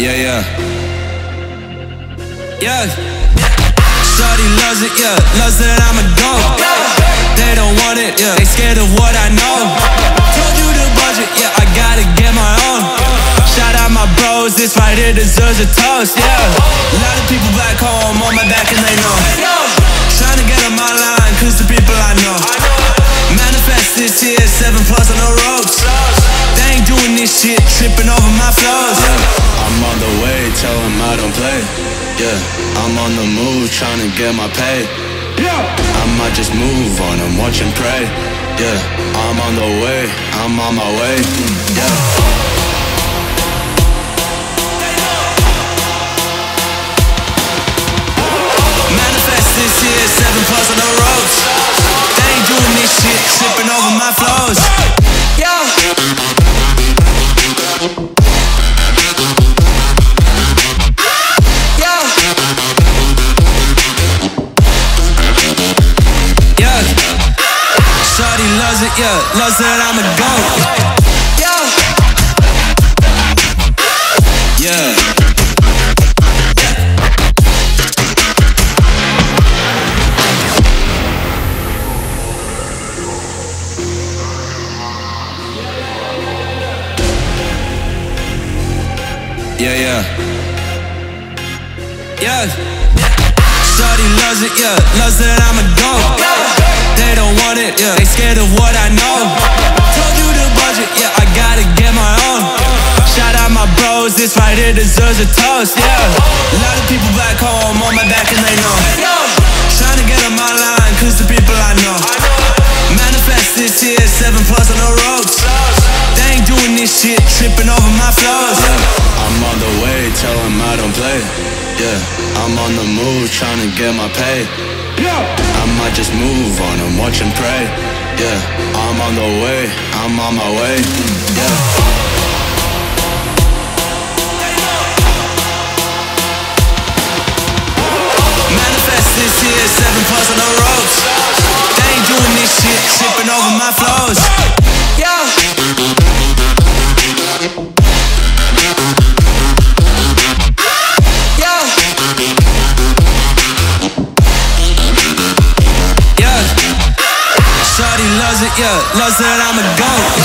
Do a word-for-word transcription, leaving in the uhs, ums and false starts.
Yeah, yeah. Yeah. Shorty loves it, yeah. Loves that I'm a goat. They don't want it, yeah. They scared of what I know. Told you the budget, yeah. I gotta get my own. Shout out my bros, this right here deserves a toast, yeah. A lot of people back home on my back and they know. Tryna get on my line, cause the people I know. Manifest this year, seven plus on the ropes. They ain't doing this shit, tripping over my flows. Yeah, I'm on the way, tell them I don't play. Yeah, I'm on the move, tryna get my pay. I might just move on and watch and pray. Yeah, I'm on the way, I'm on my way. Yeah. This year, seven plus on the ropes. They ain't doing this shit, tripping over my flows. Yo. Yo. Yeah. Shorty loves it, yeah. Loves that I'm a goat. Yo. Yeah. Yeah, yeah. Yeah. Shorty loves it, yeah. Loves that I'm a goat. They don't want it, yeah. They scared of what I know. Told you the budget, yeah. I gotta get my own. Shout out my bros, this right here deserves a toast, yeah. A lot of people back home on my back and they know. Tryna get on my line, cause the people I know. Manifest this year, seven plus on the ropes. They ain't doing this shit, tripping over my flows. Yeah, I'm on the way, tell them I don't play. Yeah, I'm on the move, tryna get my pay. I might just move on and watch and pray. Yeah, I'm on the way, I'm on my way. Yeah. Manifest this year, seven plus on the ropes. They ain't doing this shit, tripping over my flows. Yeah. Shorty loves it, yeah. Loves that I'm a goat.